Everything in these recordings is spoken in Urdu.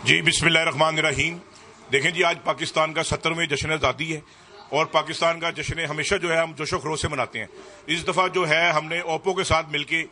جی بسم اللہ الرحمن الرحیم. دیکھیں جی، آج پاکستان کا 70واں جشن آزادی ہے اور پاکستان کا جشن ہمیشہ جو ہے ہم جوش و خروش سے مناتے ہیں. اس دفعہ جو ہے ہم نے اوپو کے ساتھ مل کے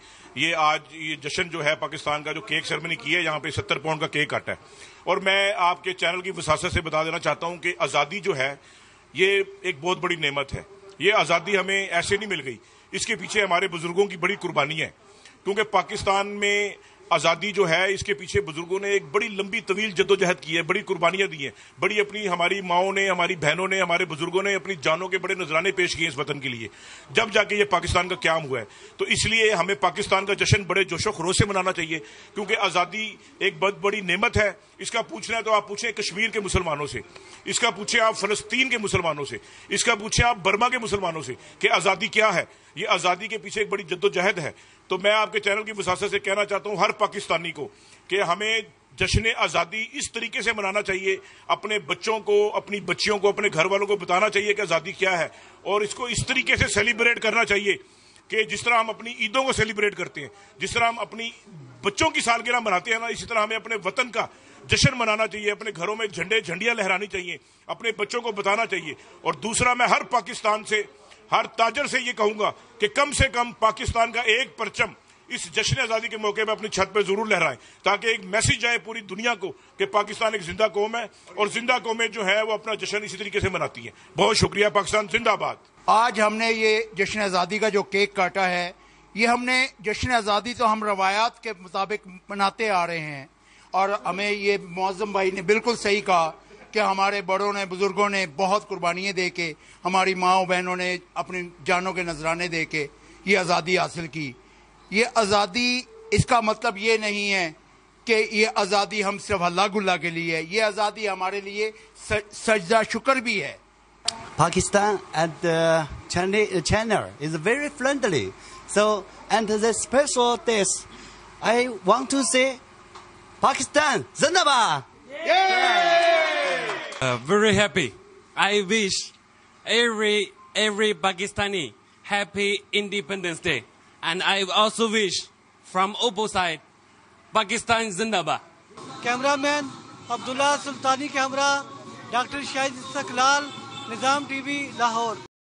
یہ جشن جو ہے پاکستان کا جو کیک سیرمنی کی ہے، یہاں پہ 70 پاؤنڈ کا کیک کاٹا ہے. اور میں آپ کے چینل کی وساست سے بتا دینا چاہتا ہوں کہ آزادی جو ہے یہ ایک بہت بڑی نعمت ہے. یہ آزادی ہمیں ایسے نہیں مل گئی، اس کے پیچھے ہمارے بزرگوں کی بڑی قربانی ہے. کیونکہ پاکستان میں آزادی جو ہے اس کے پیچھے بزرگوں نے ایک بڑی لمبی طویل جدوجہد کی ہے، بڑی قربانیاں دی ہیں، بڑی اپنی ہماری ماؤں نے، ہماری بہنوں نے، ہمارے بزرگوں نے اپنی جانوں کے بڑے نذرانے پیش کیے اس وطن کے لیے، جب جا کے یہ پاکستان کا قیام ہوا ہے. تو اس لیے ہمیں پاکستان کا جشن بڑے جوش و خروش سے منانا چاہیے، کیونکہ آزادی ایک بہت بڑی نعمت ہے. اس کا پوچھنا ہے تو آپ پوچھیں کشمیر کے مسلمانوں سے، اس کا پوچھیں آپ فلسطین کے مسلمانوں سے، اس کا پوچھیں آپ برما کے مسلمانوں سے کہ آزادی کیا ہے. یہ آزادی کے پیچھے ایک بڑی جدوجہد ہے. تو میں آپ کے چینل کی وساست سے کہنا چاہتا ہوں ہر پاکستانی کو کہ ہمیں جشن آزادی اس طریقے سے منانا چاہیے، اپنے بچوں کو، اپنی بچیوں کو، اپنے گھر والوں کو بتانا چاہیے کہ آزادی کیا ہے، اور اس کو اس طریقے سے سیلیبریٹ کرنا چاہیے کہ جس طرح ہم اپنی عیدوں کو سیلیبریٹ کرتے ہیں، جس طرح ہم اپنی بچوں کی سالگرہ مناتے ہیں نا، اسی طرح ہمیں اپنے وطن کا جشن منانا چاہیے. اپنے گھروں میں جھنڈیاں لہرانی چاہیے، اپنے بچوں کو بتانا چاہیے. اور دوسرا، میں ہر پاکستان سے، ہر تاجر سے یہ کہوں گا کہ کم سے کم پاکستان کا ایک پرچم اس جشن آزادی کے موقع پہ اپنی چھت پہ ضرور لہرائیں، تاکہ ایک میسج جائے پوری دنیا کو کہ پاکستان ایک زندہ قوم ہے، اور زندہ قومیں جو ہے وہ اپنا جشن اسی طریقے سے مناتی ہیں. بہت شکریہ. پاکستان زندہ باد. آج ہم نے یہ جشن آزادی کا جو کیک کاٹا ہے، یہ ہم نے جشن آزادی تو ہم روایات کے مطابق مناتے آ رہے ہیں، اور ہمیں یہ معظم بھائی نے بالکل صحیح کہا کہ ہمارے بڑوں نے، بزرگوں نے بہت قربانیاں دے کے، ہماری ماؤں بہنوں نے اپنی جانوں کے نذرانے دے کے یہ آزادی حاصل کی. یہ آزادی، اس کا مطلب یہ نہیں ہے کہ یہ آزادی ہم صرف اللہ گلہ کے لیے ہے، یہ آزادی ہمارے لیے سجدہ شکر بھی ہے. Pakistan and China is very friendly. So, and the special days, I want to say, Pakistan, Zindabad! Very happy. I wish every Pakistani happy Independence Day. And I also wish from Oppo side, Pakistan Zindabad. کیمرہ-مین عبداللہ سلطانی کے ہمراہ ڈاکٹر شاہد استقلال، نظام ٹی وی لاہور.